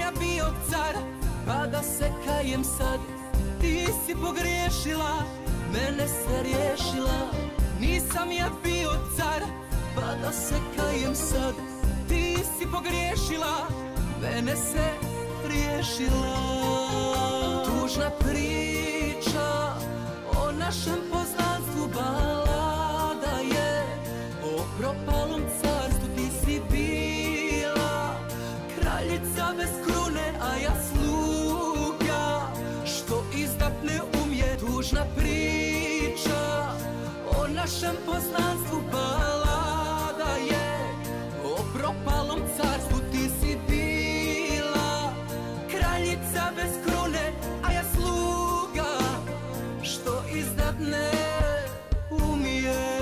ja bio car, pa da se kajem sad. Ti si pogriješila, mene se riješila. Nisam ja bio car, pa da se kajem sad. Ti si pogriješila, mene se riješila. Tužna priča o našem poznanstvu, balada je o propalom carstvu. Ti si bila kraljica bez krune, a ja sluga što izdat ne umije. Tužna priča o našem poznanstvu, balada je o propalom carstvu. Ti si bila kraljica bez krune, a ja sluga što izdat ne umije.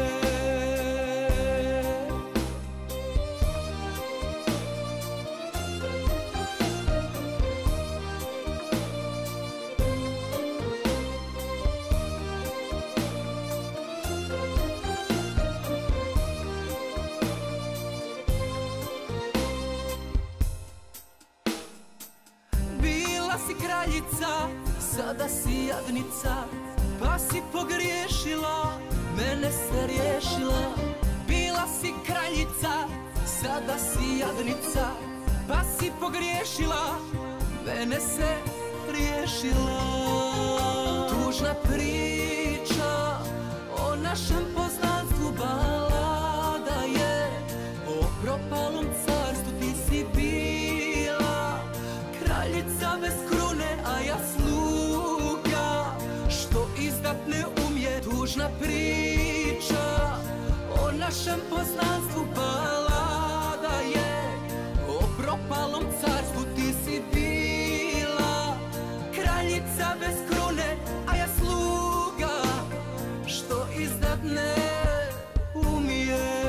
Si kraljica, sada si jadnica, pa si pogriješila, mene se riješila. Bila si kraljica, sada si jadnica, pa si pogriješila, mene se riješila. Tužna priča o našem poznanstvu, balada je o propalom carstvu. Ti si bila kraljica bez krune, a ja sluga što izdat ne umije. Tužna priča o našem poznanstvu, balada je o propalom carstvu. Ti si bila kraljica bez krune, a ja sluga što izdat ne umije.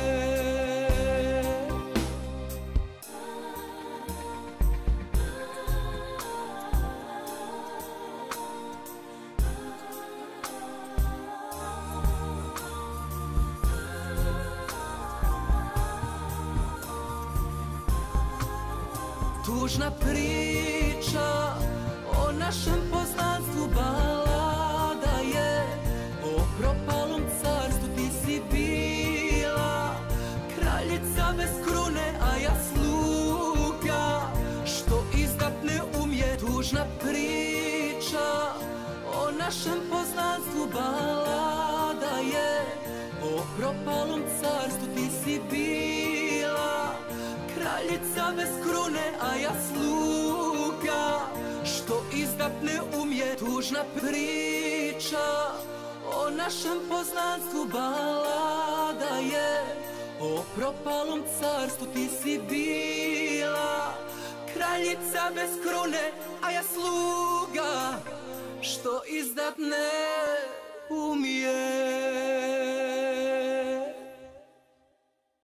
Tužna priča o našem poznanstvu, balada je o propalom carstvu. Ti si bila kraljica bez krune, a ja sluga što izdat ne umije. Tužna priča o našem poznanstvu, balada je o propalom carstvu. Ti si bila kraljica bez krune, a ja sluga što izdat ne umije. Tužna priča o našem poznanstvu, balada je o propalom carstvu. Ti si bila kraljica bez krune, a ja sluga što izdat ne umije.